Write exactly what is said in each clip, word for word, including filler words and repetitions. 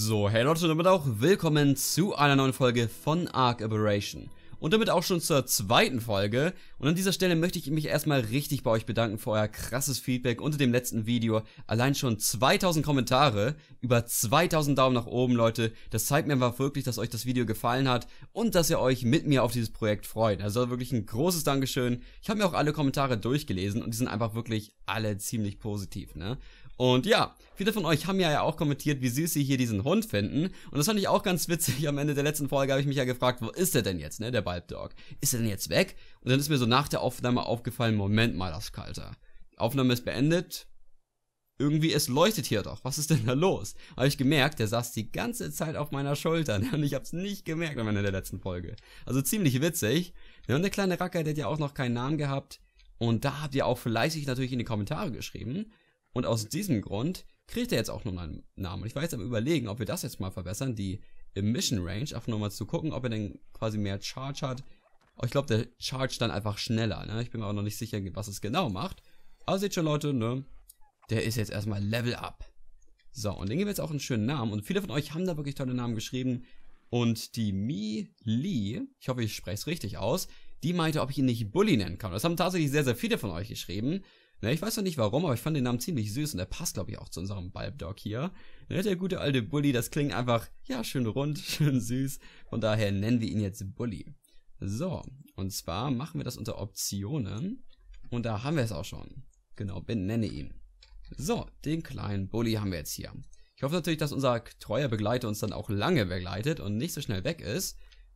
So, hey Leute, und damit auch willkommen zu einer neuen Folge von Ark Aberration. Und damit auch schon zur zweiten Folge. Und an dieser Stelle möchte ich mich erstmal richtig bei euch bedanken für euer krasses Feedback unter dem letzten Video. Allein schon zweitausend Kommentare, über zweitausend Daumen nach oben, Leute. Das zeigt mir einfach wirklich, dass euch das Video gefallen hat und dass ihr euch mit mir auf dieses Projekt freut. Also wirklich ein großes Dankeschön. Ich habe mir auch alle Kommentare durchgelesen und die sind einfach wirklich alle ziemlich positiv, ne? Und ja, viele von euch haben ja auch kommentiert, wie süß sie hier diesen Hund finden. Und das fand ich auch ganz witzig. Am Ende der letzten Folge habe ich mich ja gefragt, wo ist der denn jetzt, ne, der Bulbdog? Ist er denn jetzt weg? Und dann ist mir so nach der Aufnahme aufgefallen, Moment mal, das Kalter. Aufnahme ist beendet. Irgendwie, es leuchtet hier doch. Was ist denn da los? Habe ich gemerkt, der saß die ganze Zeit auf meiner Schulter. Und ich habe es nicht gemerkt am Ende der letzten Folge. Also ziemlich witzig. Ja, und der kleine Racker, der hat ja auch noch keinen Namen gehabt. Und da habt ihr auch fleißig natürlich in die Kommentare geschrieben. Und aus diesem Grund kriegt er jetzt auch noch einen Namen. Und ich war jetzt am Überlegen, ob wir das jetzt mal verbessern, die Emission Range, einfach nur mal zu gucken, ob er denn quasi mehr Charge hat. Aber ich glaube, der Charge dann einfach schneller, ne? Ich bin mir auch noch nicht sicher, was es genau macht. Aber seht schon, Leute, ne? Der ist jetzt erstmal Level Up. So, und den geben wir jetzt auch einen schönen Namen. Und viele von euch haben da wirklich tolle Namen geschrieben. Und die Mi Lee, ich hoffe, ich spreche es richtig aus, die meinte, ob ich ihn nicht Bully nennen kann. Das haben tatsächlich sehr, sehr viele von euch geschrieben. Ne, ich weiß noch nicht warum, aber ich fand den Namen ziemlich süß und der passt, glaube ich, auch zu unserem Bulbdog hier. Ne, der gute alte Bully, das klingt einfach, ja, schön rund, schön süß. Von daher nennen wir ihn jetzt Bully. So, und zwar machen wir das unter Optionen. Und da haben wir es auch schon. Genau, benenne ihn. So, den kleinen Bully haben wir jetzt hier. Ich hoffe natürlich, dass unser treuer Begleiter uns dann auch lange begleitet und nicht so schnell weg ist.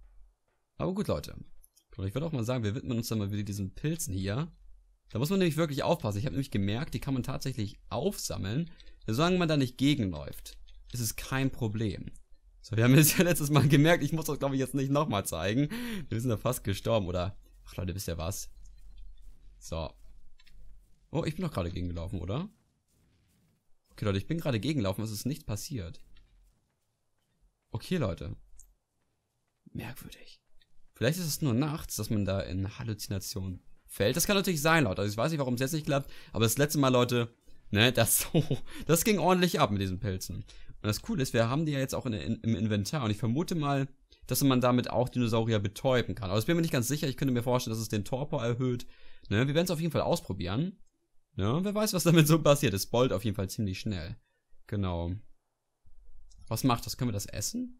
Aber gut, Leute. Ich würde auch mal sagen, wir widmen uns dann mal wieder diesen Pilzen hier. Da muss man nämlich wirklich aufpassen. Ich habe nämlich gemerkt, die kann man tatsächlich aufsammeln. Solange man da nicht gegenläuft, ist es kein Problem. So, wir haben jetzt ja letztes Mal gemerkt, ich muss das, glaube ich, jetzt nicht nochmal zeigen. Wir sind da fast gestorben, oder? Ach Leute, wisst ihr was? So. Oh, ich bin doch gerade gegengelaufen, oder? Okay, Leute, ich bin gerade gegengelaufen, es ist nichts passiert. Okay, Leute. Merkwürdig. Vielleicht ist es nur nachts, dass man da in Halluzinationen fällt. Das kann natürlich sein, Leute. Also ich weiß nicht, warum es jetzt nicht klappt, aber das letzte Mal, Leute, ne, das, das ging ordentlich ab mit diesen Pilzen. Und das Coole ist, wir haben die ja jetzt auch in, in, im Inventar und ich vermute mal, dass man damit auch Dinosaurier betäuben kann. Aber ich bin mir nicht ganz sicher. Ich könnte mir vorstellen, dass es den Torpor erhöht. Ne, wir werden es auf jeden Fall ausprobieren. Ne, wer weiß, was damit so passiert. Es bollt auf jeden Fall ziemlich schnell. Genau. Was macht das? Können wir das essen?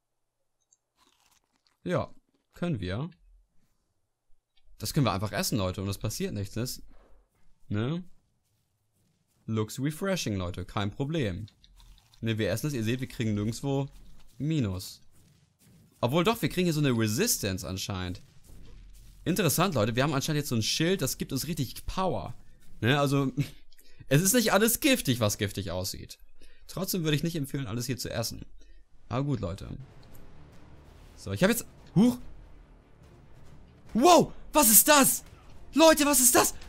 Ja, können wir. Das können wir einfach essen, Leute, und es passiert nichts, das, ne? Looks refreshing, Leute, kein Problem. Ne, wir essen es, ihr seht, wir kriegen nirgendwo Minus. Obwohl doch, wir kriegen hier so eine Resistance anscheinend. Interessant, Leute, wir haben anscheinend jetzt so ein Schild, das gibt uns richtig Power. Ne, also, es ist nicht alles giftig, was giftig aussieht. Trotzdem würde ich nicht empfehlen, alles hier zu essen. Aber gut, Leute. So, ich habe jetzt... Huch! Wow! Was ist das? Leute, was ist das?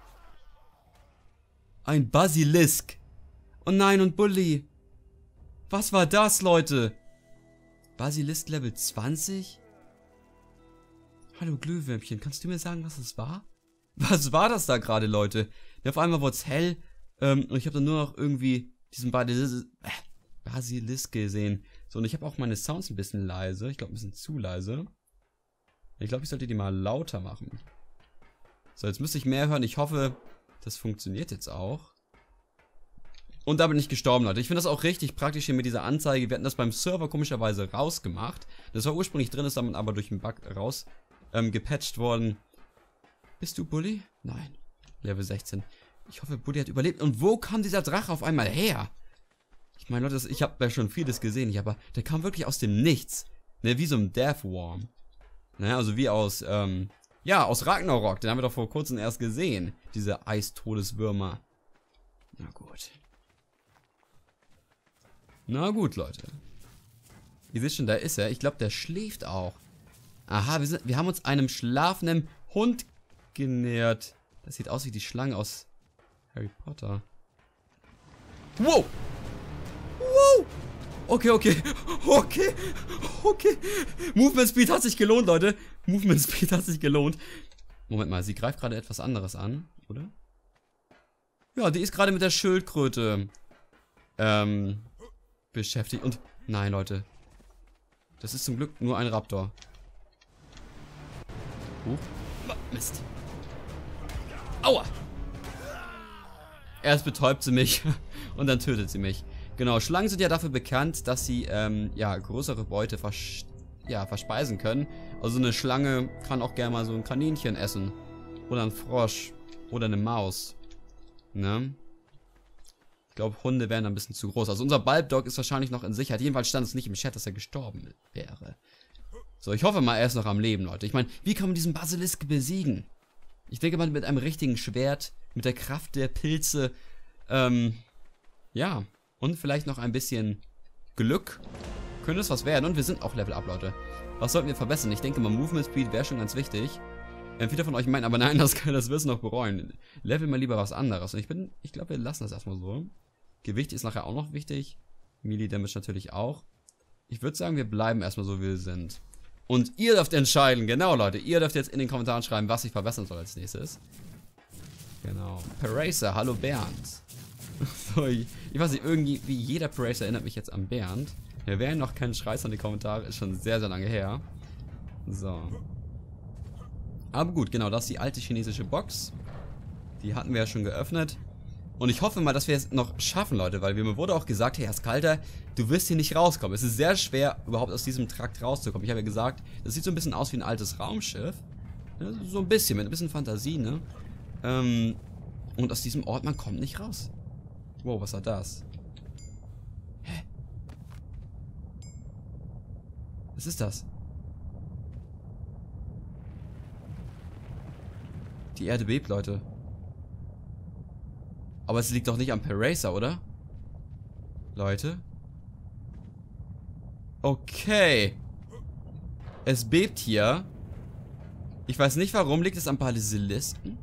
Ein Basilisk. Oh nein, und Bully. Was war das, Leute? Basilisk Level zwanzig? Hallo Glühwürmchen, kannst du mir sagen, was das war? Was war das da gerade, Leute? Ja, auf einmal wurde es hell. Ähm, und ich habe dann nur noch irgendwie diesen Basilisk, äh, Basilisk gesehen. So, und ich habe auch meine Sounds ein bisschen leise. Ich glaube, ein bisschen zu leise. Ich glaube, ich sollte die mal lauter machen. So, jetzt müsste ich mehr hören. Ich hoffe, das funktioniert jetzt auch. Und da bin ich gestorben, Leute. Ich finde das auch richtig praktisch hier mit dieser Anzeige. Wir hatten das beim Server komischerweise rausgemacht. Das war ursprünglich drin, ist dann aber durch einen Bug raus ähm, gepatcht worden. Bist du Bully? Nein. Level sechzehn. Ich hoffe, Bully hat überlebt. Und wo kam dieser Drache auf einmal her? Ich meine, Leute, das, ich habe ja schon vieles gesehen. Ich, aber der kam wirklich aus dem Nichts. Ne, wie so ein Death Worm. Ne, also wie aus, ähm, ja, aus Ragnarok. Den haben wir doch vor kurzem erst gesehen. Diese Eistodeswürmer. Na gut. Na gut, Leute. Ihr seht schon, da ist er. Ich glaube, der schläft auch. Aha, wir, sind, wir haben uns einem schlafenden Hund genähert. Das sieht aus wie die Schlange aus Harry Potter. Wow! Wow! Okay, okay, okay, okay. Movement Speed hat sich gelohnt, Leute. Movement Speed hat sich gelohnt. Moment mal, sie greift gerade etwas anderes an, oder? Ja, die ist gerade mit der Schildkröte ähm, beschäftigt. Und Nein, Leute. Das ist zum Glück nur ein Raptor. Huch. Mist. Aua. Erst betäubt sie mich und dann tötet sie mich. Genau, Schlangen sind ja dafür bekannt, dass sie ähm, ja, größere Beute vers ja, verspeisen können. Also eine Schlange kann auch gerne mal so ein Kaninchen essen. Oder ein Frosch. Oder eine Maus. Ne? Ich glaube, Hunde wären ein bisschen zu groß. Also unser Bulbdog ist wahrscheinlich noch in Sicherheit. Jedenfalls stand es nicht im Chat, dass er gestorben wäre. So, ich hoffe mal, er ist noch am Leben, Leute. Ich meine, wie kann man diesen Basilisk besiegen? Ich denke mal mit einem richtigen Schwert, mit der Kraft der Pilze, ähm, ja, und vielleicht noch ein bisschen Glück. Könnte es was werden. Und wir sind auch Level Up, Leute. Was sollten wir verbessern? Ich denke mal, Movement Speed wäre schon ganz wichtig. Ähm, viele von euch meinen aber nein, das, das wirst du noch bereuen. Level mal lieber was anderes. Und ich bin, ich glaube, wir lassen das erstmal so. Gewicht ist nachher auch noch wichtig. Melee Damage natürlich auch. Ich würde sagen, wir bleiben erstmal so, wie wir sind. Und ihr dürft entscheiden, genau, Leute. Ihr dürft jetzt in den Kommentaren schreiben, was ich verbessern soll als nächstes. Genau. Paracer, hallo Bernd. So, ich, ich weiß nicht, irgendwie wie jeder Paracer erinnert mich jetzt an Bernd. Wir werden noch keinen Schreiß an die Kommentare, ist schon sehr, sehr lange her. So. Aber gut, genau, das ist die alte chinesische Box. Die hatten wir ja schon geöffnet. Und ich hoffe mal, dass wir es noch schaffen, Leute, weil mir wurde auch gesagt, hey, Askalter, du wirst hier nicht rauskommen. Es ist sehr schwer, überhaupt aus diesem Trakt rauszukommen. Ich habe ja gesagt, das sieht so ein bisschen aus wie ein altes Raumschiff. Ja, so ein bisschen, mit ein bisschen Fantasie, ne? Ähm, und aus diesem Ort, man kommt nicht raus. Wow, was war das? Hä? Was ist das? Die Erde bebt, Leute. Aber es liegt doch nicht am Paracer, oder? Leute? Okay. Es bebt hier. Ich weiß nicht warum. Liegt es am Basilisken?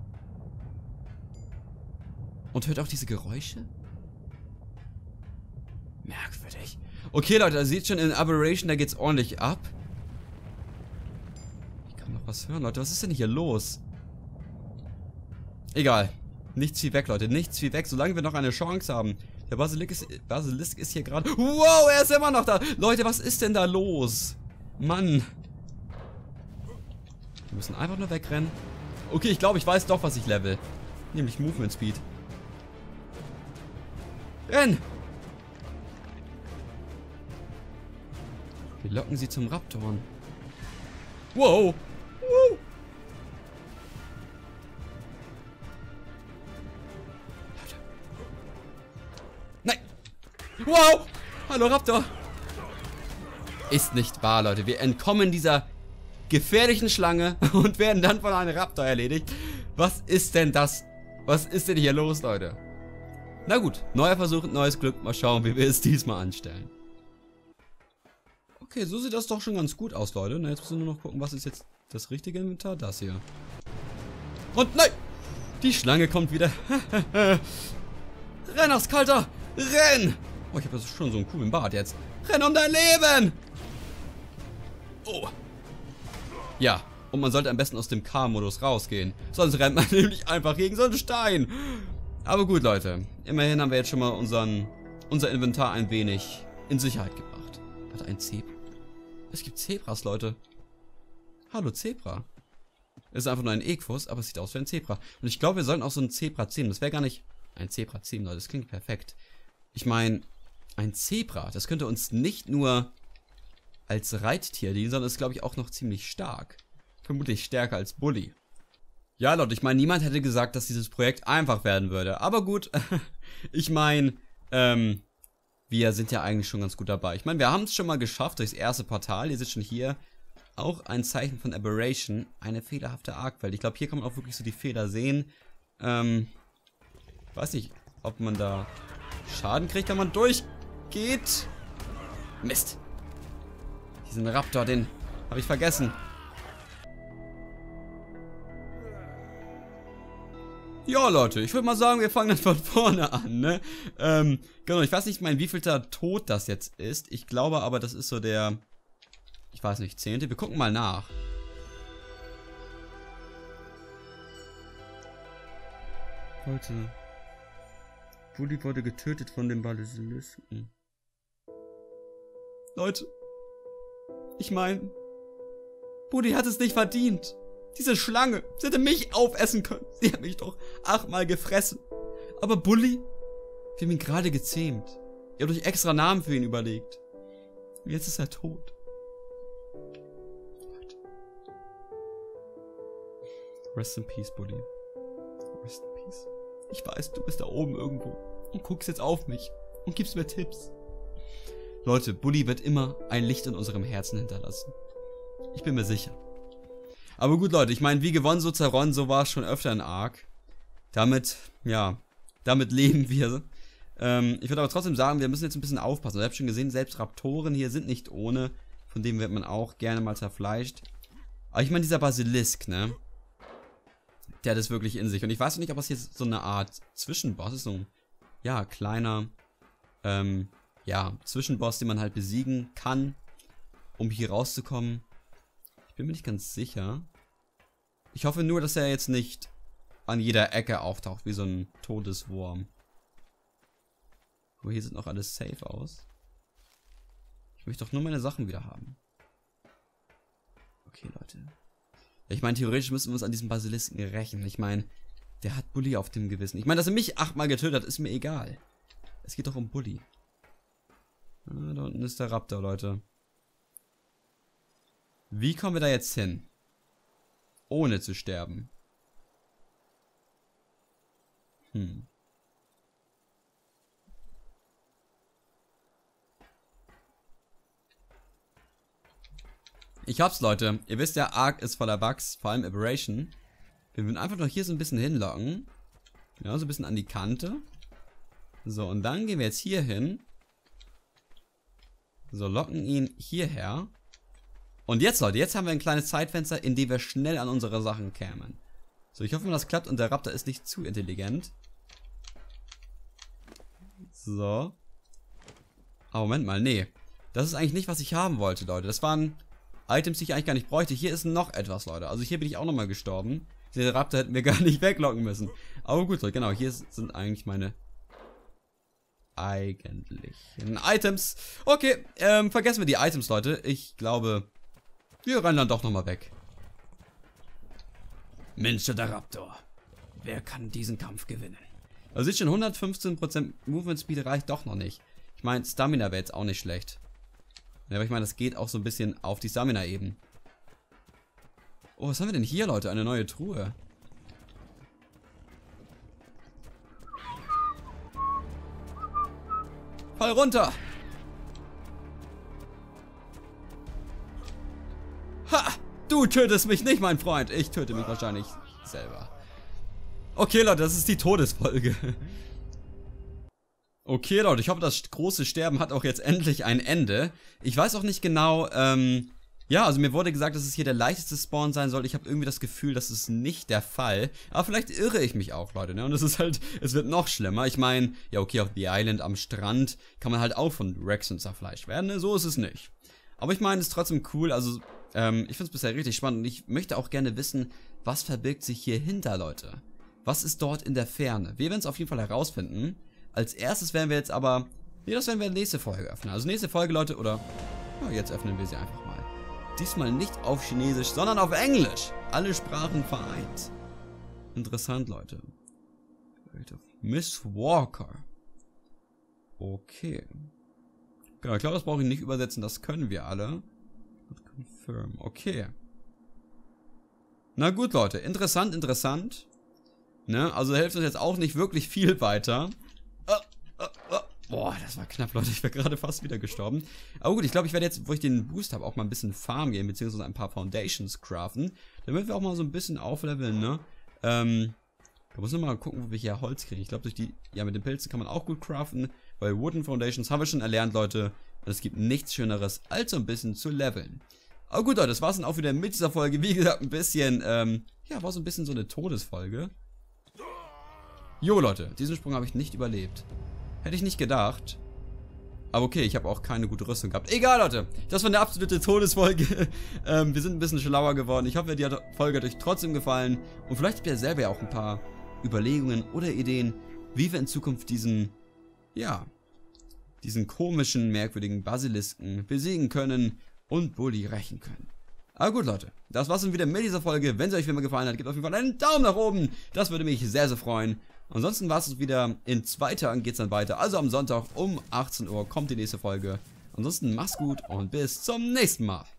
Und hört auch diese Geräusche? Merkwürdig. Okay, Leute, ihr seht schon, in Aberration, da geht's ordentlich ab. Ich kann noch was hören, Leute. Was ist denn hier los? Egal. Nichts wie weg, Leute. Nichts wie weg, solange wir noch eine Chance haben. Der Basilisk ist, Basilisk ist hier gerade... Wow, er ist immer noch da. Leute, was ist denn da los? Mann. Wir müssen einfach nur wegrennen. Okay, ich glaube, ich weiß doch, was ich level. Nämlich Movement Speed. Renn! Wir locken sie zum Raptoren. Wow! Wow! Nein! Wow! Hallo Raptor! Ist nicht wahr, Leute. Wir entkommen dieser gefährlichen Schlange und werden dann von einem Raptor erledigt. Was ist denn das? Was ist denn hier los, Leute? Na gut, neuer Versuch, neues Glück. Mal schauen, wie wir es diesmal anstellen. Okay, so sieht das doch schon ganz gut aus, Leute. Na, jetzt müssen wir nur noch gucken, was ist jetzt das richtige Inventar? Das hier. Und nein! Die Schlange kommt wieder. Renn, Askalter! Renn! Oh, ich habe schon so einen coolen Bart jetzt. Renn um dein Leben! Oh. Ja, und man sollte am besten aus dem K-Modus rausgehen. Sonst rennt man nämlich einfach gegen so einen Stein. Aber gut, Leute. Immerhin haben wir jetzt schon mal unseren, unser Inventar ein wenig in Sicherheit gebracht. Warte, ein Zebra? Es gibt Zebras, Leute. Hallo, Zebra. Es ist einfach nur ein Equus, aber es sieht aus wie ein Zebra. Und ich glaube, wir sollten auch so ein Zebra zähmen. Das wäre gar nicht... Ein Zebra zähmen, Leute. Das klingt perfekt. Ich meine, ein Zebra, das könnte uns nicht nur als Reittier dienen, sondern ist, glaube ich, auch noch ziemlich stark. Vermutlich stärker als Bully. Ja, Leute, ich meine, niemand hätte gesagt, dass dieses Projekt einfach werden würde. Aber gut, ich meine, ähm, wir sind ja eigentlich schon ganz gut dabei. Ich meine, wir haben es schon mal geschafft durchs erste Portal. Ihr seht schon hier auch ein Zeichen von Aberration. Eine fehlerhafte Arkwelt. Ich glaube, hier kann man auch wirklich so die Fehler sehen. Ähm, ich weiß nicht, ob man da Schaden kriegt, wenn man durchgeht. Mist. Diesen Raptor, den habe ich vergessen. Ja, Leute, ich würde mal sagen, wir fangen dann von vorne an, ne? Ähm, genau, ich weiß nicht, mein wievielter Tod das jetzt ist. Ich glaube aber, das ist so der, ich weiß nicht, zehnte. Wir gucken mal nach. Leute. Bully wurde getötet von dem Basilisken. Leute. Ich meine, Bully hat es nicht verdient. Diese Schlange, sie hätte mich aufessen können. Sie hat mich doch achtmal gefressen. Aber Bully, wir haben ihn gerade gezähmt. Ihr habt euch extra Namen für ihn überlegt. Und jetzt ist er tot. Leute. Rest in peace, Bully. Rest in peace. Ich weiß, du bist da oben irgendwo und guckst jetzt auf mich und gibst mir Tipps. Leute, Bully wird immer ein Licht in unserem Herzen hinterlassen. Ich bin mir sicher. Aber gut, Leute, ich meine, wie gewonnen, so zerronnen, so war es schon öfter in Ark. Damit, ja, damit leben wir. Ähm, ich würde aber trotzdem sagen, wir müssen jetzt ein bisschen aufpassen. Ich habe schon gesehen, selbst Raptoren hier sind nicht ohne. Von dem wird man auch gerne mal zerfleischt. Aber ich meine, dieser Basilisk, ne? Der hat es wirklich in sich. Und ich weiß noch nicht, ob das jetzt so eine Art Zwischenboss ist. So ein, ja, kleiner, ähm, ja, Zwischenboss, den man halt besiegen kann, um hier rauszukommen. Ich bin mir nicht ganz sicher. Ich hoffe nur, dass er jetzt nicht an jeder Ecke auftaucht, wie so ein Todeswurm. Aber hier sieht noch alles safe aus. Ich möchte doch nur meine Sachen wieder haben. Okay, Leute. Ich meine, theoretisch müssen wir uns an diesem Basilisken rächen. Ich meine, der hat Bully auf dem Gewissen. Ich meine, dass er mich achtmal getötet hat, ist mir egal. Es geht doch um Bully. Ah, da unten ist der Raptor, Leute. Wie kommen wir da jetzt hin? Ohne zu sterben. Hm. Ich hab's, Leute. Ihr wisst ja, Ark ist voller Bugs, vor allem Aberration. Wir würden einfach noch hier so ein bisschen hinlocken. Ja, so ein bisschen an die Kante. So, und dann gehen wir jetzt hier hin. So, locken ihn hierher. Und jetzt, Leute, jetzt haben wir ein kleines Zeitfenster, in dem wir schnell an unsere Sachen kämen. So, ich hoffe, das klappt und der Raptor ist nicht zu intelligent. So. Aber Moment mal, nee. Das ist eigentlich nicht, was ich haben wollte, Leute. Das waren Items, die ich eigentlich gar nicht bräuchte. Hier ist noch etwas, Leute. Also hier bin ich auch nochmal gestorben. Den Raptor hätten wir gar nicht weglocken müssen. Aber gut, Leute, genau. Hier sind eigentlich meine eigentlichen Items. Okay, ähm, vergessen wir die Items, Leute. Ich glaube, wir rennen dann doch nochmal weg. Mensch, der Raptor. Wer kann diesen Kampf gewinnen? Also sieht schon, hundertfünfzehn Prozent Movement Speed reicht doch noch nicht. Ich meine, Stamina wäre jetzt auch nicht schlecht. Ja, aber ich meine, das geht auch so ein bisschen auf die Stamina eben. Oh, was haben wir denn hier, Leute? Eine neue Truhe. Fall runter! Ha! Du tötest mich nicht, mein Freund. Ich töte mich wahrscheinlich selber. Okay, Leute, das ist die Todesfolge. Okay, Leute, ich hoffe, das große Sterben hat auch jetzt endlich ein Ende. Ich weiß auch nicht genau, ähm... ja, also mir wurde gesagt, dass es hier der leichteste Spawn sein soll. Ich habe irgendwie das Gefühl, das ist nicht der Fall. Aber vielleicht irre ich mich auch, Leute, ne? Und es ist halt, es wird noch schlimmer. Ich meine, ja okay, auf The Island am Strand kann man halt auch von Rexen zerfleischt werden, ne? So ist es nicht. Aber ich meine, es ist trotzdem cool, also, ähm, ich finde es bisher richtig spannend. Und ich möchte auch gerne wissen, was verbirgt sich hier hinter, Leute? Was ist dort in der Ferne? Wir werden es auf jeden Fall herausfinden. Als erstes werden wir jetzt aber, nee, das werden wir in der nächsten Folge öffnen. Also nächste Folge, Leute, oder, ja, jetzt öffnen wir sie einfach mal. Diesmal nicht auf Chinesisch, sondern auf Englisch. Alle Sprachen vereint. Interessant, Leute. Miss Walker. Okay. Genau, ich glaube, das brauche ich nicht übersetzen. Das können wir alle. Confirm. Okay. Na gut, Leute. Interessant, interessant. Ne? Also hilft uns jetzt auch nicht wirklich viel weiter. Oh, oh, oh. Boah, das war knapp, Leute. Ich wäre gerade fast wieder gestorben. Aber gut, ich glaube, ich werde jetzt, wo ich den Boost habe, auch mal ein bisschen Farm gehen, beziehungsweise ein paar Foundations craften. Damit wir auch mal so ein bisschen aufleveln, ne? Ähm, da muss man mal gucken, wo wir hier Holz kriegen. Ich glaube, durch die, ja, mit den Pilzen kann man auch gut craften. Bei Wooden Foundations haben wir schon erlernt, Leute. Und es gibt nichts Schöneres, als so ein bisschen zu leveln. Aber gut, Leute, das war's dann auch wieder mit dieser Folge. Wie gesagt, ein bisschen, ähm, ja, war so ein bisschen so eine Todesfolge. Jo, Leute, diesen Sprung habe ich nicht überlebt. Hätte ich nicht gedacht. Aber okay, ich habe auch keine gute Rüstung gehabt. Egal, Leute. Das war eine absolute Todesfolge. ähm, wir sind ein bisschen schlauer geworden. Ich hoffe, die Folge hat euch trotzdem gefallen. Und vielleicht habt ihr selber ja auch ein paar Überlegungen oder Ideen, wie wir in Zukunft diesen, ja, diesen komischen, merkwürdigen Basilisken besiegen können und Bully rächen können. Aber gut, Leute, das war's dann wieder mit dieser Folge. Wenn sie euch wie immer gefallen hat, gebt auf jeden Fall einen Daumen nach oben. Das würde mich sehr, sehr freuen. Ansonsten war es wieder. In zwei Tagen geht's dann weiter. Also am Sonntag um achtzehn Uhr kommt die nächste Folge. Ansonsten macht's gut und bis zum nächsten Mal.